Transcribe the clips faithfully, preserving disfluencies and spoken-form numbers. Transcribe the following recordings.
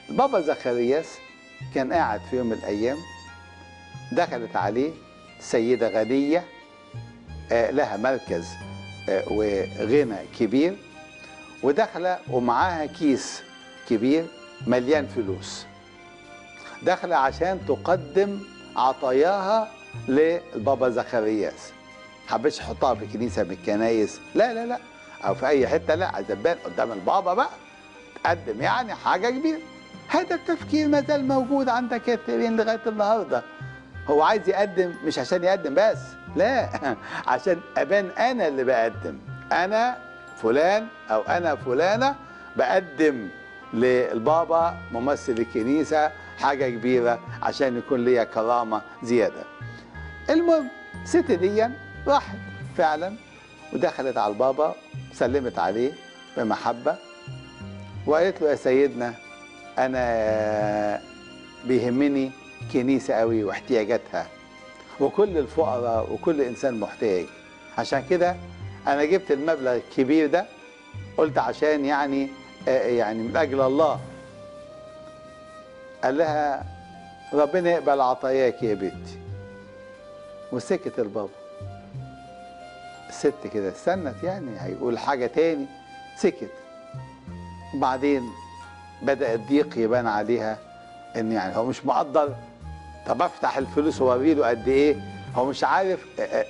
البابا زكرياس كان قاعد في يوم من الأيام، دخلت عليه سيدة غنية آه لها مركز آه وغنى كبير، وداخلة ومعاها كيس كبير مليان فلوس، داخلة عشان تقدم عطاياها للبابا زكرياس. حبيتش تحطها في كنيسة من الكنايس، لا لا لا، أو في أي حتة، لا، عايزة تبان قدام البابا بقى، تقدم يعني حاجة كبيرة. هذا التفكير ما زال موجود عند كثيرين لغاية النهاردة. هو عايز يقدم مش عشان يقدم بس، لا، عشان أبان أنا اللي بقدم، أنا فلان أو أنا فلانة بقدم للبابا ممثل الكنيسة حاجة كبيرة عشان يكون ليا كرامة زيادة. المهم الست دي راحت فعلا ودخلت على البابا، سلمت عليه بمحبة وقالت له: يا سيدنا، أنا بيهمني كنيسة قوي واحتياجاتها وكل الفقراء وكل إنسان محتاج، عشان كده أنا جبت المبلغ الكبير ده، قلت عشان يعني يعني من أجل الله. قال لها: ربنا يقبل عطاياك يا بنتي. وسكت البابا. الست كده استنت، يعني هيقول حاجة تاني، سكت. وبعدين بدأ الضيق يبان عليها، ان يعني هو مش مقدر. طب افتح الفلوس واوري له قد ايه، هو مش عارف.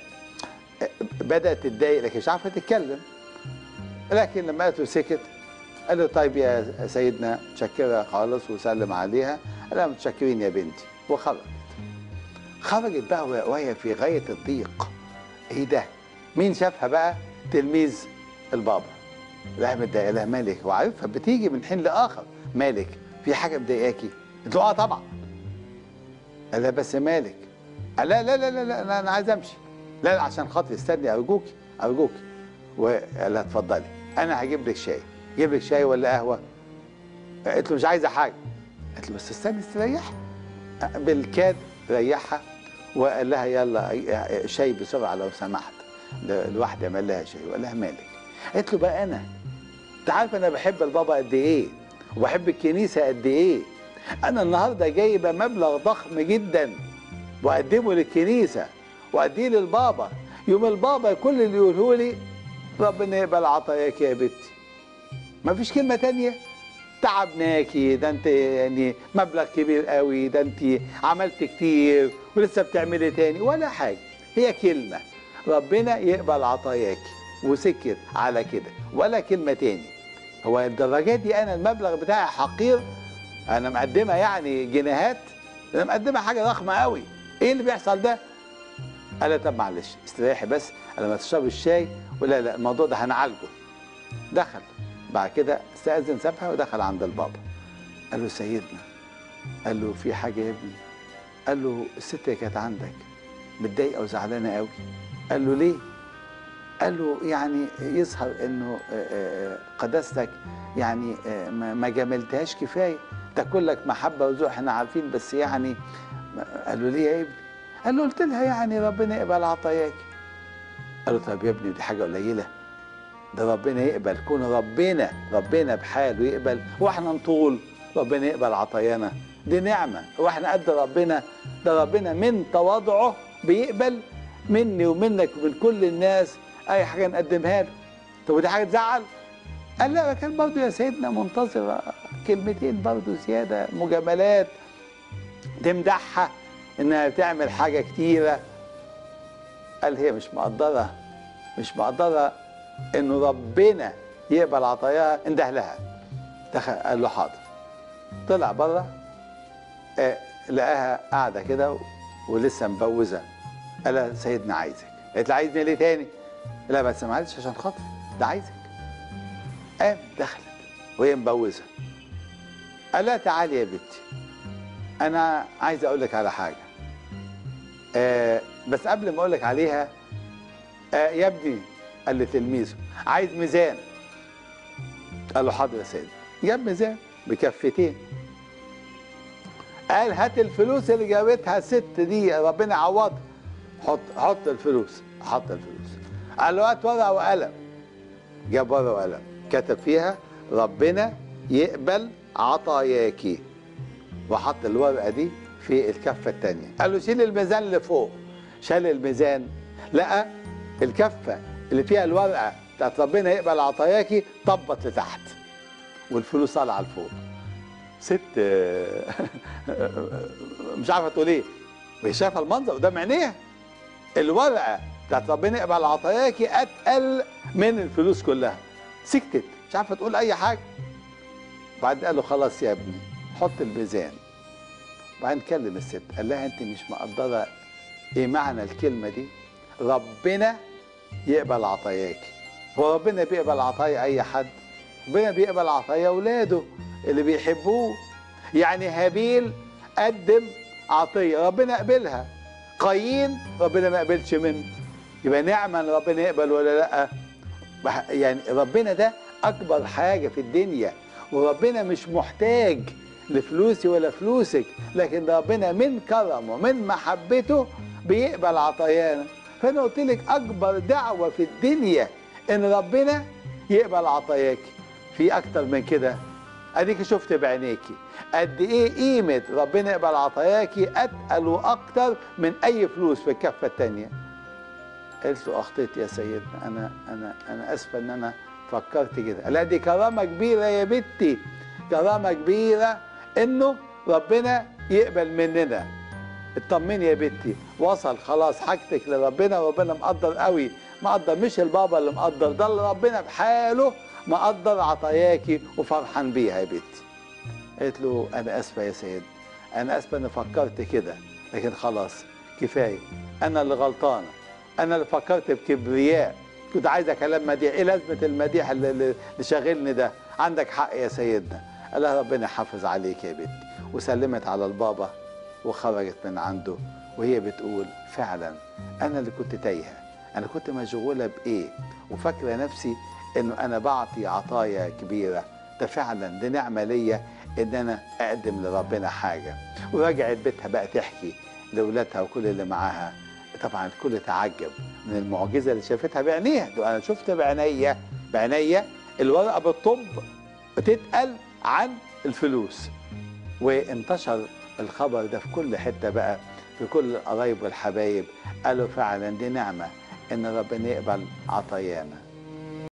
بدأت تتضايق لكن مش عارفة تتكلم. لكن لما قالت له سكت، قال له: طيب يا سيدنا، متشكرة خالص، وسلم عليها. قال لها: متشكرين يا بنتي. وخرجت. خرجت بقى وهي في غاية الضيق. ايه ده؟ مين شافها بقى؟ تلميذ البابا. راح متضايق لها: مالك؟ وعارفها بتيجي من حين لاخر. مالك؟ في حاجه مضايقاكي؟ قالت له: اه طبعا. قال لها: بس مالك؟ قال: لا لا لا لا, لا انا عايز امشي. لا لا، عشان خاطري استني، ارجوكي ارجوكي. وقال لها: اتفضلي، انا هجيب لك شاي. جيب لك شاي ولا قهوه؟ قالت له: مش عايزه حاجه. قالت له: بس استني استريحي. بالكاد ريحها وقال لها: يلا شاي بسرعه لو سمحت. الواحد عمل لها شاي وقال لها: مالك؟ قالت له: بقى انا، انت عارف انا بحب البابا قد ايه وبحب الكنيسه قد ايه. انا النهارده جايبه مبلغ ضخم جدا واقدمه للكنيسه واديه للبابا، يوم البابا كل اللي يقوله لي: ربنا يقبل عطاياك يا بنتي. مفيش كلمه تانيه. تعبناكي، ده انت يعني مبلغ كبير قوي، ده انت عملت كتير ولسه بتعملي تاني، ولا حاجه. هي كلمه: ربنا يقبل عطاياكي، وسكت على كده، ولا كلمه تاني. هو الدرجات دي انا المبلغ بتاعي حقير؟ انا مقدمه يعني جنيهات؟ انا مقدمه حاجه ضخمه قوي. ايه اللي بيحصل ده؟ قال لها: طب معلش استريحي بس لما تشربي الشاي، ولا لا الموضوع ده هنعالجه. دخل بعد كده، استأذن سابها ودخل عند البابا. قال له: سيدنا. قال له: في حاجه يا ابني؟ قال له: الست اللي كانت عندك متضايقه وزعلانه قوي. قال له: ليه؟ قال له: يعني يظهر انه قداستك يعني ما جملتهاش كفايه، تاكل لك محبه وذوق، احنا عارفين، بس يعني. قال له: ليه يا ابني؟ قال له: قلت لها يعني ربنا يقبل عطاياك. قال له: طب يا ابني دي حاجه قليله؟ ده ربنا يقبل، كون ربنا ربنا بحاله يقبل واحنا نطول ربنا يقبل عطايانا، دي نعمه. واحنا قد ربنا؟ ده ربنا من تواضعه بيقبل مني ومنك ومن كل الناس اي حاجه نقدمها له. طب ودي حاجه تزعل؟ قال: لا، كان برضه يا سيدنا منتظر كلمتين برضه زياده، مجاملات تمدحها انها بتعمل حاجه كتيره. قال: هي مش مقدره مش مقدره انه ربنا يقبل عطاياها، انده لها. دخل قال له: حاضر. طلع بره، آه لقاها قاعده كده ولسه مبوزه. قال لها: سيدنا عايزك. قالت له: عايزني ليه تاني؟ لا بس معلش عشان خاطري، ده عايزك. قام دخلت وهي مبوزه. قال لها: تعالي يا بنتي، انا عايز اقول لك على حاجه، آه بس قبل ما اقول لك عليها، آه يا ابني، قال لتلميذه: عايز ميزان. قال له: حاضر يا سيدي. جاب ميزان بكفتين. قال: هات الفلوس اللي جابتها الست دي، ربنا يعوضها. حط حط الفلوس. حط الفلوس. قال له: هات ورقه وقلم. جاب ورقه وقلم، كتب فيها: ربنا يقبل عطاياك، وحط الورقه دي في الكفه الثانيه. قال له شيل الميزان لفوق. شال الميزان، لقى الكفه اللي فيها الورقه بتاعت ربنا يقبل عطاياكي طبت لتحت، والفلوس طالعه لفوق. ست مش عارفه تقول ايه، وهي شايفه المنظر قدام عينيها. الورقه بتاعت ربنا يقبل عطاياكي اتقل من الفلوس كلها. سكتت مش عارفه تقول اي حاجه. بعد قال له خلاص يا ابني حط الميزان. وبعدين كلم الست قال لها انت مش مقدره ايه معنى الكلمه دي؟ ربنا يقبل عطاياكي. هو ربنا بيقبل عطايا اي حد؟ ربنا بيقبل عطايا اولاده اللي بيحبوه. يعني هابيل قدم عطيه ربنا قبلها، قايين ربنا ما قبلش منه. يبقى نعمه ان ربنا يقبل ولا لا؟ يعني ربنا ده اكبر حاجه في الدنيا، وربنا مش محتاج لفلوسي ولا فلوسك، لكن ربنا من كرمه من محبته بيقبل عطايانا. فانا قلت لك اكبر دعوه في الدنيا ان ربنا يقبل عطاياكي. في اكتر من كده؟ اديكي شفت بعينيكي قد ايه قيمه ربنا يقبل عطاياكي، اتقل واكتر من اي فلوس في الكفه الثانيه. قلت له اخطيت يا سيدنا، انا انا انا اسفه ان انا فكرت كده. لا دي كرامه كبيره يا بنتي، كرامه كبيره انه ربنا يقبل مننا. اطمني يا بنتي، وصل خلاص حاجتك لربنا، وربنا مقدر قوي، مقدر مش البابا اللي مقدر، ده اللي ربنا بحاله مقدر عطاياكي وفرحان بيها يا بنتي. قالت له انا اسفه يا سيد، انا اسفه اني فكرت كده، لكن خلاص كفايه، انا اللي غلطانه، انا اللي فكرت بكبرياء، كنت عايزه كلام مديح، ايه لازمه المديح اللي, اللي شاغلني ده؟ عندك حق يا سيدنا. قال لها ربنا يحافظ عليك يا بنتي، وسلمت على البابا وخرجت من عنده وهي بتقول فعلا انا اللي كنت تايهه، انا كنت مشغوله بايه وفاكره نفسي انه انا بعطي عطايا كبيره، ده فعلا دي نعمه ليا ان انا اقدم لربنا حاجه. ورجعت بيتها بقى تحكي لاولادها وكل اللي معاها. طبعا الكل تعجب من المعجزه اللي شافتها بعينيها. انا شفت بعينيا بعينيا الورقه بالطب بتتقل عن الفلوس. وانتشر الخبر ده في كل حته بقى، في كل القرايب والحبايب، قالوا فعلا دي نعمه ان ربنا يقبل عطايانا.